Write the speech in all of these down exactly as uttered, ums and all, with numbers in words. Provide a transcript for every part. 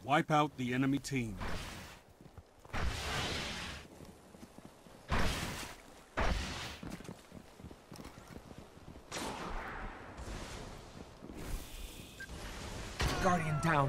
Wipe out the enemy team. Guardian down.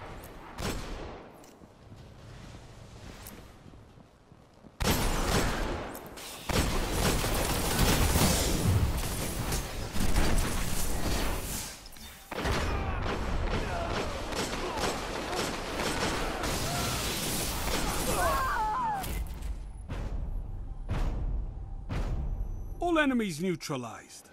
All enemies neutralized.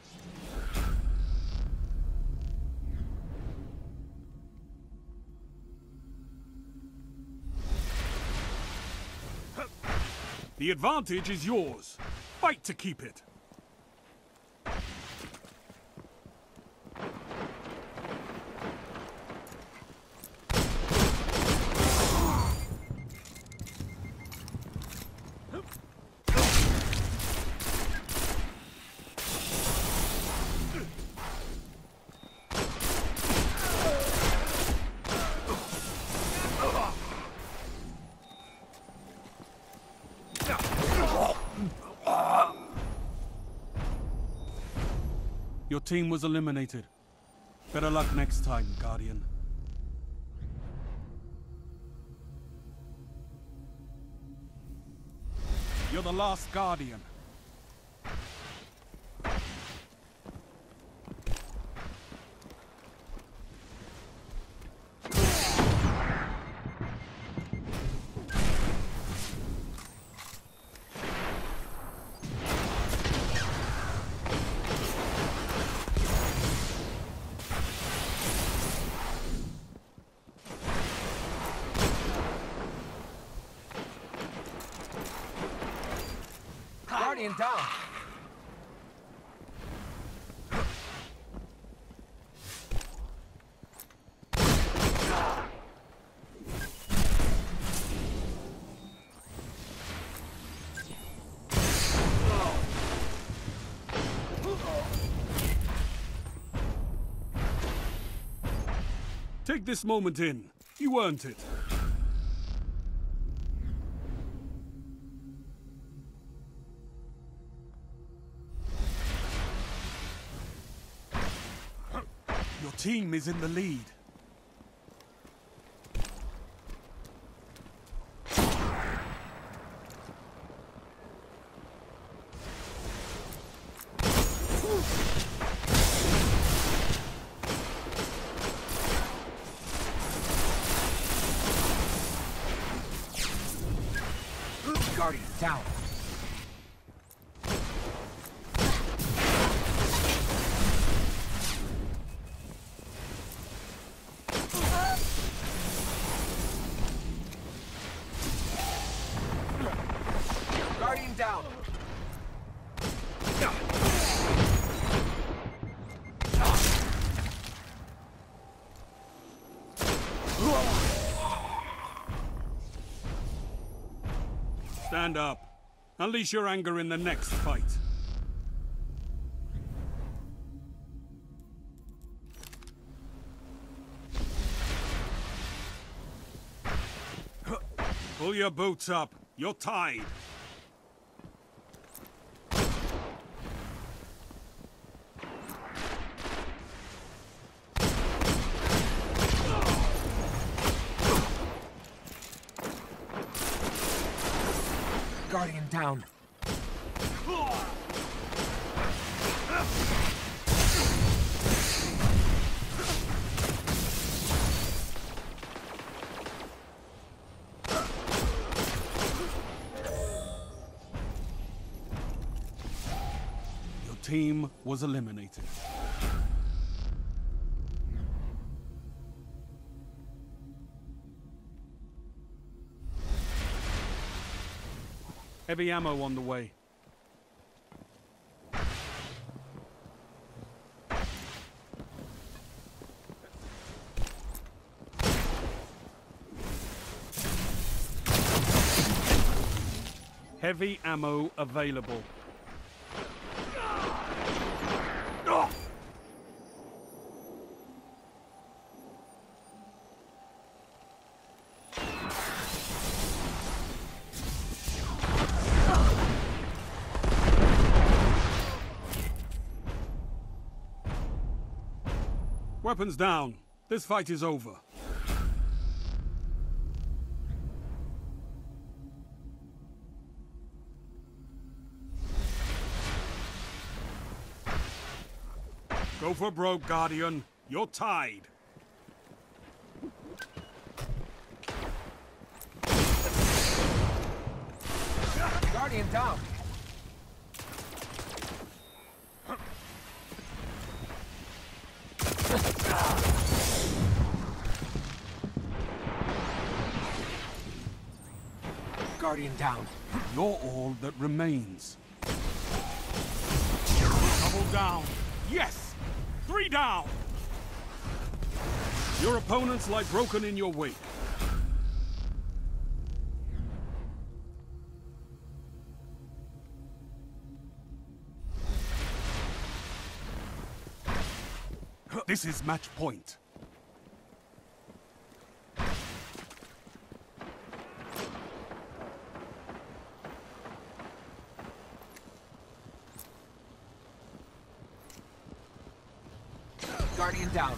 The advantage is yours. Fight to keep it. Your team was eliminated. Better luck next time, Guardian. You're the last Guardian. Guardian down. Take this moment in. You earned it. Your team is in the lead. Guardian down. Guardian down. Stand up. Unleash your anger in the next fight. Pull your boots up. You're tied. Guardian down. Your team was eliminated. Heavy ammo on the way. Heavy ammo available. Weapons down. This fight is over. Go for broke, Guardian. You're tied. Guardian down. Guardian down. You're all that remains. Double down. Yes! Three down! Your opponents lie broken in your wake. This is match point. Guardian down.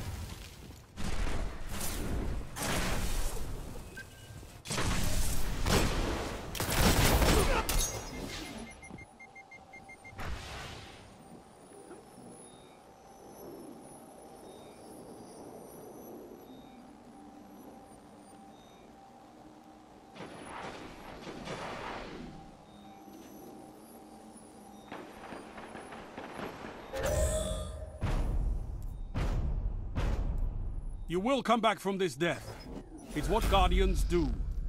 You will come back from this death. It's what Guardians do.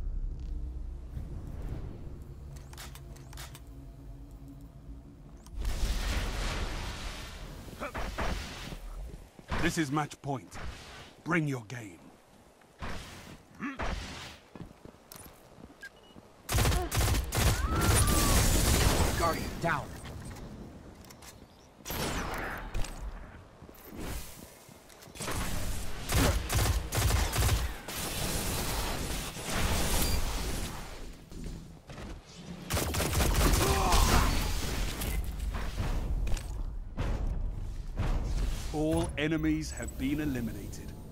This is match point. Bring your game. Guardian down. All enemies have been eliminated.